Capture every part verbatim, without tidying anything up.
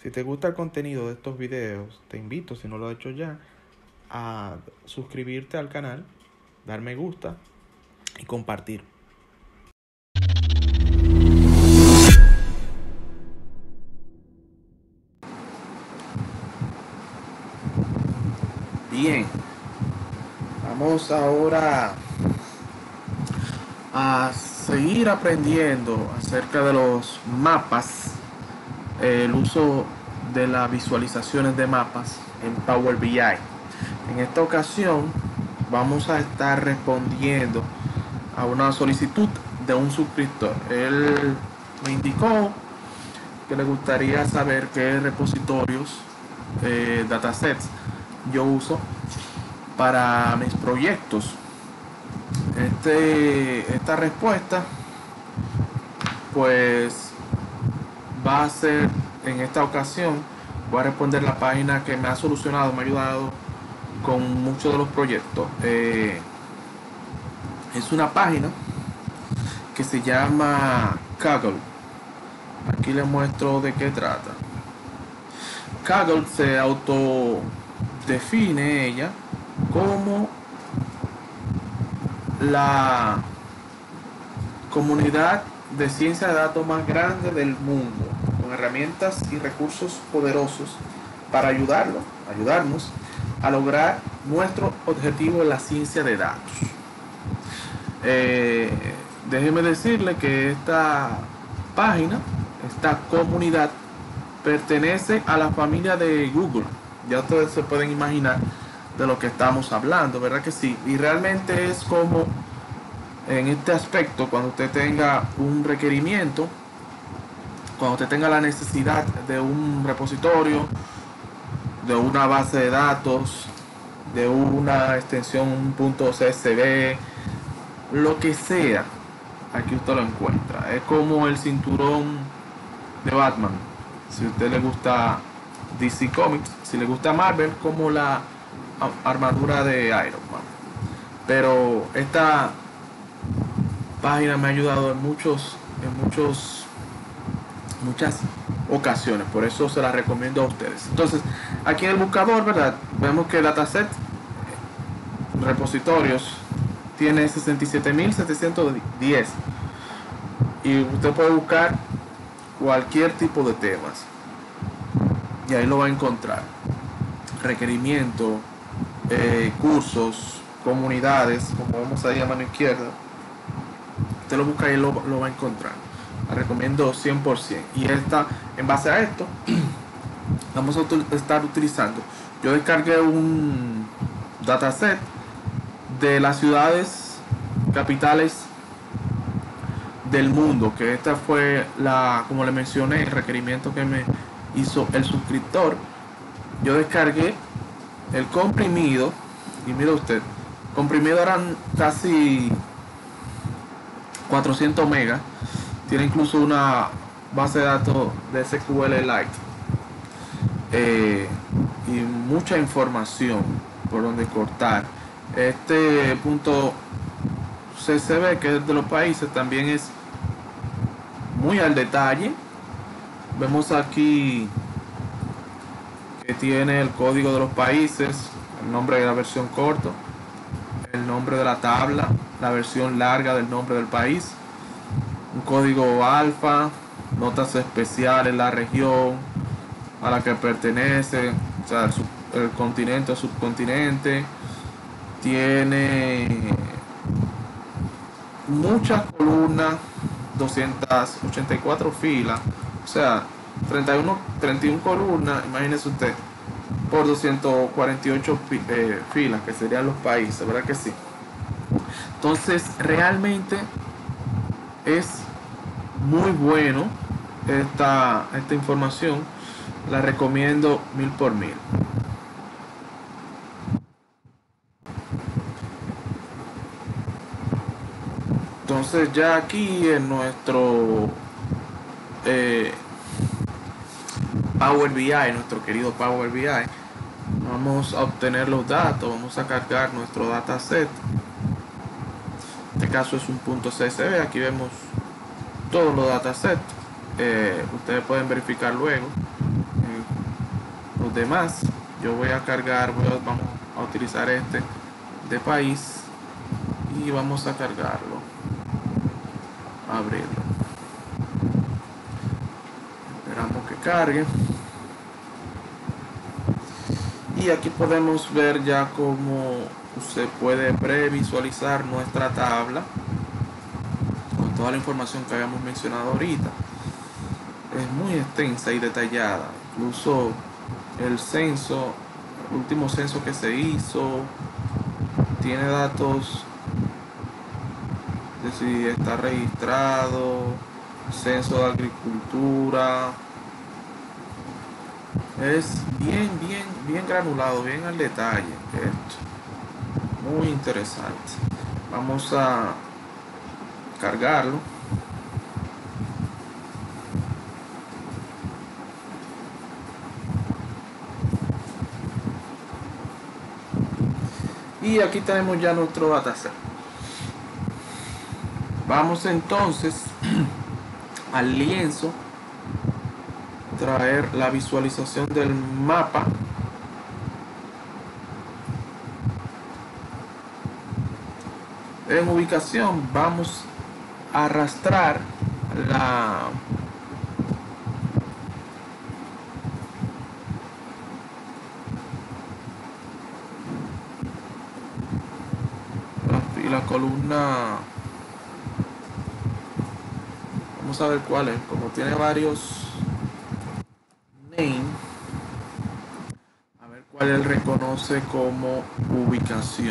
Si te gusta el contenido de estos videos, te invito, si no lo has hecho ya, a suscribirte al canal, dar me gusta y compartir. Bien, vamos ahora a seguir aprendiendo acerca de los mapas, el uso de las visualizaciones de mapas en Power B I. En esta ocasión vamos a estar respondiendo a una solicitud de un suscriptor. Él me indicó que le gustaría saber qué repositorios, eh, datasets yo uso para mis proyectos. Este, esta respuesta pues va a ser, en esta ocasión voy a responder la página que me ha solucionado, me ha ayudado con muchos de los proyectos. Eh, es una página que se llama Kaggle. Aquí les muestro de qué trata. Kaggle se autodefine ella como la comunidad de ciencia de datos más grande del mundo, con herramientas y recursos poderosos para ayudarlo, ayudarnos a lograr nuestro objetivo en la ciencia de datos. Eh, déjeme decirle que esta página, esta comunidad, pertenece a la familia de Google. Ya ustedes se pueden imaginar de lo que estamos hablando, ¿verdad que sí? Y realmente es como en este aspecto, cuando usted tenga un requerimiento, cuando usted tenga la necesidad de un repositorio, de una base de datos, de una extensión .csv, lo que sea, aquí usted lo encuentra. Es como el cinturón de Batman, si a usted le gusta D C Comics, si le gusta Marvel, como la armadura de Iron Man. Pero esta página me ha ayudado en muchos, en muchos, muchas ocasiones, por eso se la recomiendo a ustedes. Entonces, aquí en el buscador, ¿verdad? Vemos que el dataset repositorios tiene sesenta y siete mil setecientos diez y usted puede buscar cualquier tipo de temas y ahí lo va a encontrar. Requerimiento, eh, cursos, comunidades, como vemos ahí a mano izquierda. Usted lo busca y lo, lo va a encontrar. La recomiendo cien por ciento. Y esta, en base a esto, vamos a estar utilizando. Yo descargué un dataset de las ciudades capitales del mundo, que esta fue la, como le mencioné, el requerimiento que me hizo el suscriptor. Yo descargué el comprimido y mira usted, comprimido eran casi cuatrocientos megas. Tiene incluso una base de datos de S Q L Lite, eh, y mucha información por donde cortar. Este punto C S V, que es de los países, también es muy al detalle. Vemos aquí que tiene el código de los países, el nombre de la versión corto, el nombre de la tabla, la versión larga del nombre del país, un código alfa, notas especiales, la región a la que pertenece, o sea, el, sub, el continente o subcontinente. Tiene muchas columnas, doscientas ochenta y cuatro filas, o sea, treinta y uno, treinta y uno columnas, imagínese usted, por doscientas cuarenta y ocho eh, filas, que serían los países, ¿verdad que sí? Entonces, realmente es muy bueno esta, esta información, la recomiendo mil por mil. Entonces, ya aquí en nuestro eh, Power B I, nuestro querido Power B I, vamos a obtener los datos, vamos a cargar nuestro dataset. En este caso es un punto C S V. Aquí vemos todos los datasets. Eh, ustedes pueden verificar luego en los demás. Yo voy a cargar, voy a, vamos a utilizar este de país y vamos a cargarlo, abrirlo, esperamos que cargue. Y aquí podemos ver ya cómo se puede previsualizar nuestra tabla con toda la información que habíamos mencionado ahorita. Es muy extensa y detallada, incluso el censo, el último censo que se hizo, tiene datos de si está registrado, censo de agricultura. Es bien, bien, bien granulado, bien al detalle esto. Muy interesante. Vamos a cargarlo. Y aquí tenemos ya nuestro dataset. Vamos entonces al lienzo, traer la visualización del mapa. En ubicación vamos a arrastrar la y la columna, vamos a ver cuál es, como tiene varios name, a ver cuál él reconoce como ubicación.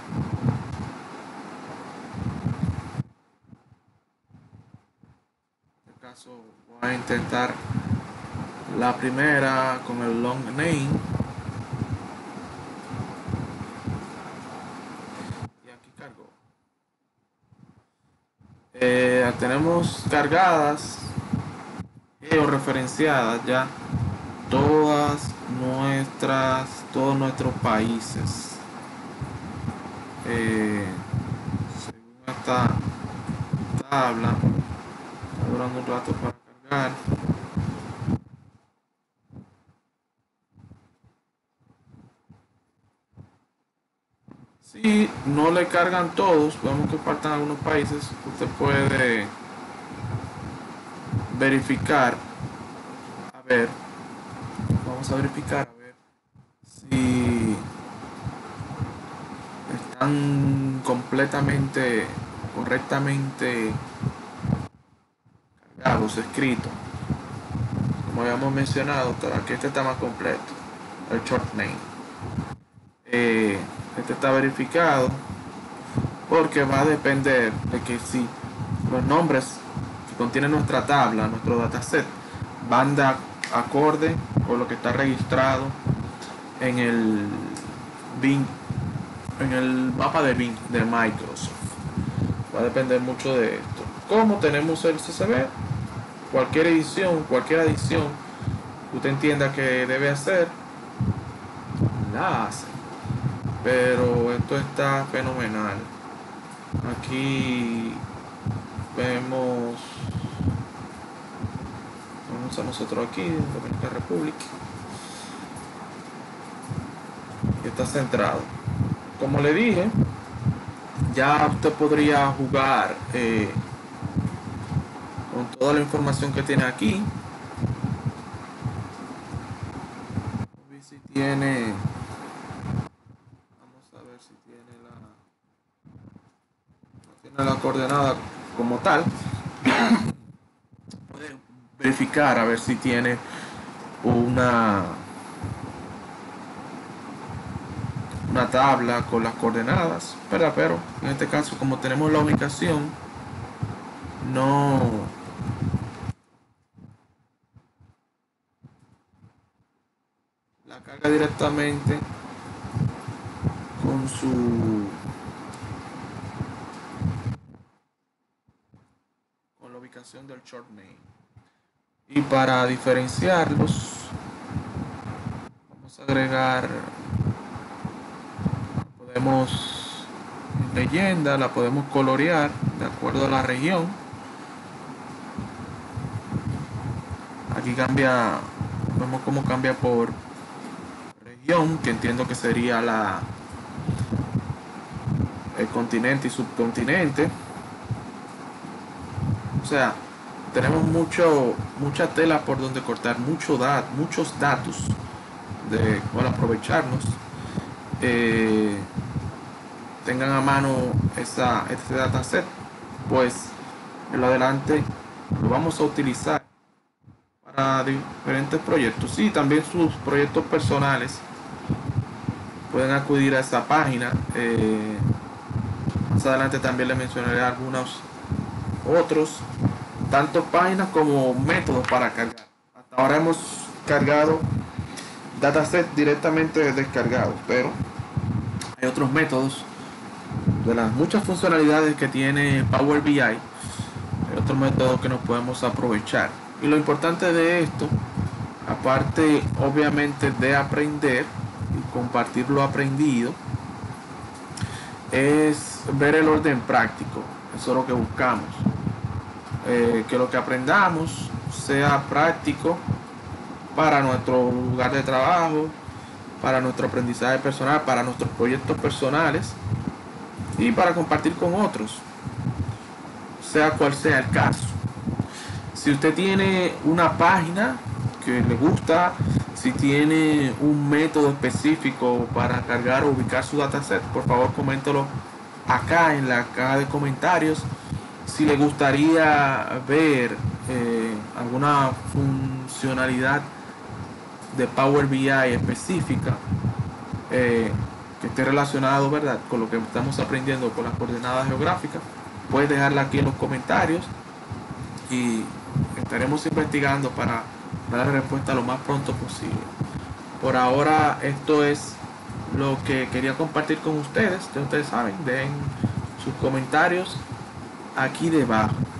En este caso voy a intentar la primera con el long name. Eh, tenemos cargadas georreferenciadas ya todas nuestras todos nuestros países, eh, según esta tabla. Está durando un rato para cargar. Si no le cargan todos, vemos que faltan algunos países, usted puede verificar, a ver, vamos a verificar, a ver si están completamente, correctamente cargados, escritos. Como habíamos mencionado, aquí este está más completo, el short name. Eh, este está verificado porque va a depender de que si los nombres que contiene nuestra tabla, nuestro dataset, van de acorde con lo que está registrado en el Bing, en el mapa de Bing de Microsoft. Va a depender mucho de esto. Como tenemos el C C B, cualquier edición, cualquier adición que usted entienda que debe hacer, la hace. Pero esto está fenomenal. Aquí vemos, vamos a nosotros aquí en Dominicana República, y está centrado. Como le dije, ya usted podría jugar eh, con toda la información que tiene aquí. A ver si tiene, vamos a ver si tiene la, no tiene la coordenada como tal. Puede verificar a ver si tiene una una tabla con las coordenadas, ¿verdad? Pero en este caso, como tenemos la ubicación, no la carga directamente con su con la ubicación del short name. Y para diferenciarlos, vamos a agregar, podemos leyenda, la podemos colorear de acuerdo a la región. Aquí cambia, vemos cómo cambia por región, que entiendo que sería la el continente y subcontinente. O sea, tenemos mucho mucha tela por donde cortar, mucho dat, muchos datos de cual aprovecharnos. Eh, tengan a mano esa, este dataset, pues en lo adelante lo vamos a utilizar para diferentes proyectos y también sus proyectos personales. Pueden acudir a esa página. Eh, más adelante también les mencionaré algunos otros, tanto páginas como métodos para cargar. Hasta ahora hemos cargado dataset directamente descargados, pero hay otros métodos. De las muchas funcionalidades que tiene Power B I, hay otros métodos que nos podemos aprovechar. Y lo importante de esto, aparte obviamente de aprender y compartir lo aprendido, es ver el orden práctico. Eso es lo que buscamos. Eh, que lo que aprendamos sea práctico para nuestro lugar de trabajo, para nuestro aprendizaje personal, para nuestros proyectos personales y para compartir con otros, sea cual sea el caso. Si usted tiene una página que le gusta, si tiene un método específico para cargar o ubicar su dataset, por favor coméntelo acá en la caja de comentarios. Si le gustaría ver eh, alguna funcionalidad de Power B I específica, eh, que esté relacionado, ¿verdad?, con lo que estamos aprendiendo con las coordenadas geográficas, puedes dejarla aquí en los comentarios y estaremos investigando para dar respuesta lo más pronto posible. Por ahora esto es lo que quería compartir con ustedes. Ya ustedes saben, dejen sus comentarios aquí debajo.